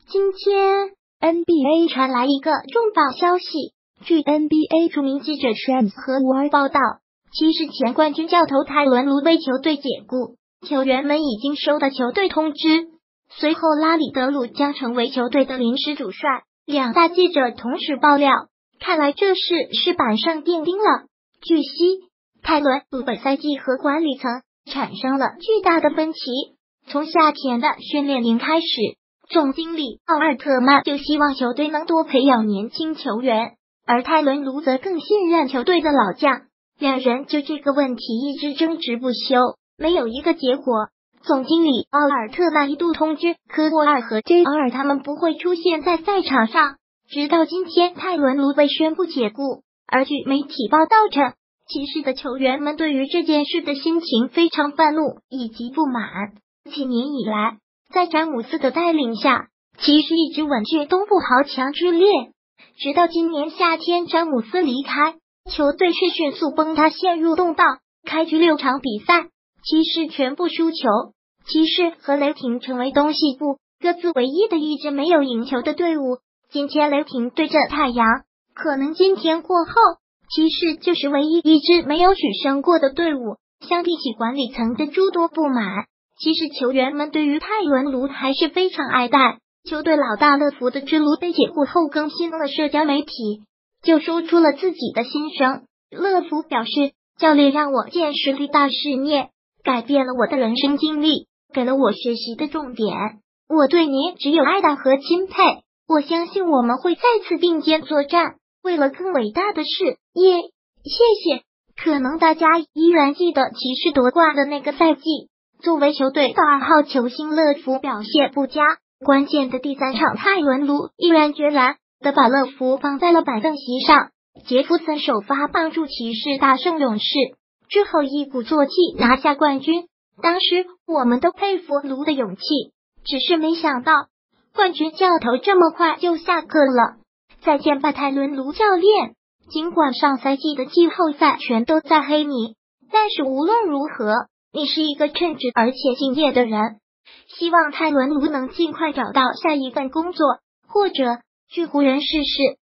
今天 NBA 传来一个重磅消息，据 NBA 著名记者 Shams 和伍尔报道，骑士前冠军教头泰伦卢为球队解雇，球员们已经收到球队通知。随后拉里德鲁将成为球队的临时主帅。两大记者同时爆料，看来这事是板上钉钉了。据悉，泰伦卢本赛季和管理层产生了巨大的分歧。从夏天的训练营开始，总经理奥尔特曼就希望球队能多培养年轻球员，而泰伦卢则更信任球队的老将。两人就这个问题一直争执不休，没有一个结果。总经理奥尔特曼一度通知科沃尔和 JR 他们不会出现在赛场上，直到今天泰伦卢被宣布解雇。而据媒体报道称，骑士的球员们对于这件事的心情非常愤怒以及不满。几年以来，在詹姆斯的带领下，骑士一直稳居东部豪强之列，直到今年夏天詹姆斯离开，球队却迅速崩塌，陷入动荡。开局6场比赛，骑士全部输球，骑士和雷霆成为东西部各自唯一的一支没有赢球的队伍。今天雷霆对阵太阳，可能今天过后，骑士就是唯一一支没有取胜过的队伍。相比起管理层的诸多不满，其实球员们对于泰伦卢还是非常爱戴。球队老大勒福的之卢被解雇后更新了社交媒体，就说出了自己的心声。勒福表示，教练让我见识了大世面，改变了我的人生经历，给了我学习的重点。我对您只有爱戴和钦佩，我相信我们会再次并肩作战，为了更伟大的事业。谢谢。可能大家依然记得骑士夺冠的那个赛季，作为球队的2号球星，勒福表现不佳，关键的第3场，泰伦卢毅然决然的把勒福放在了板凳席上。杰弗森首发帮助骑士大胜勇士，之后一鼓作气拿下冠军。当时我们都佩服卢的勇气，只是没想到冠军教头这么快就下课了。再见吧，泰伦卢教练。尽管上赛季的季后赛全都在黑你，但是无论如何，你是一个称职而且敬业的人。希望泰伦卢能尽快找到下一份工作，或者去湖人试试。